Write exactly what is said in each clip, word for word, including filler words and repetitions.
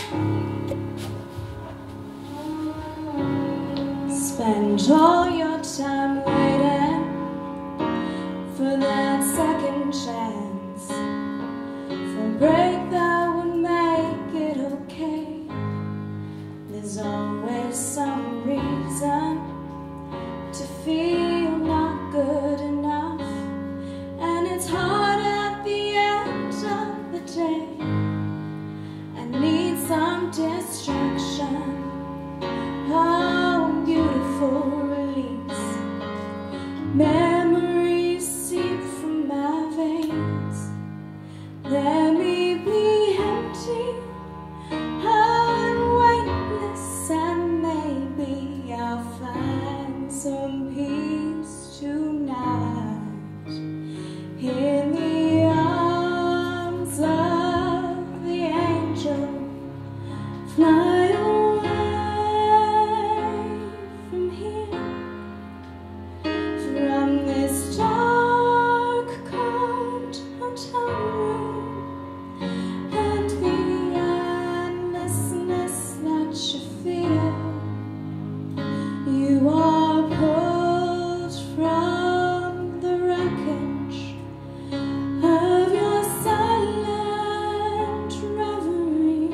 Spend all your time waiting for that second chance, for a break that would make it okay. There's always some reason to feel not good enough, and it's hard at the end of the day. I need some distraction, oh, beautiful release. Memories seep from my veins. Let me be empty and weightless, and maybe I'll find some peace tonight in the arms of the angel. Fly away from here, from this dark, cold hotel room, and the endlessness that you feel. You are pulled from the wreckage of your silent reverie.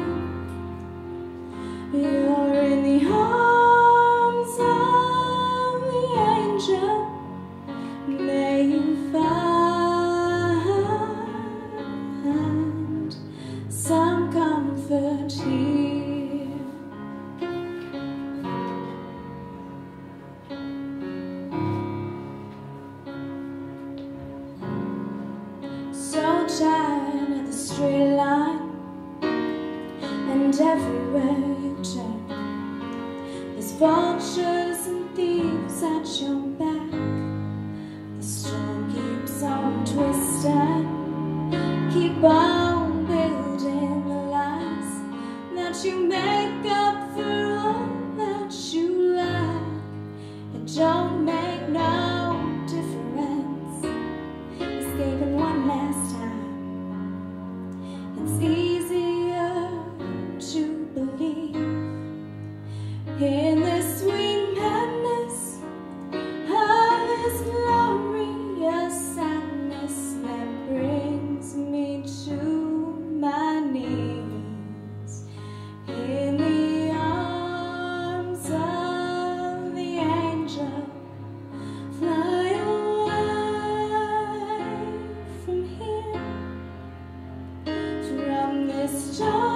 You're in the arms of the angel. May you find some comfort here. So tired of the straight line, and everywhere you turn, there's vultures and thieves at your back. The storm keeps on twisting, keep on building the lies that you make up for all that you lack. It don't make no difference escaping one last time. It's easier to believe in the sweet madness of this glorious sadness that brings me to my knees in the arms of the angel. Fly away from here, from this dark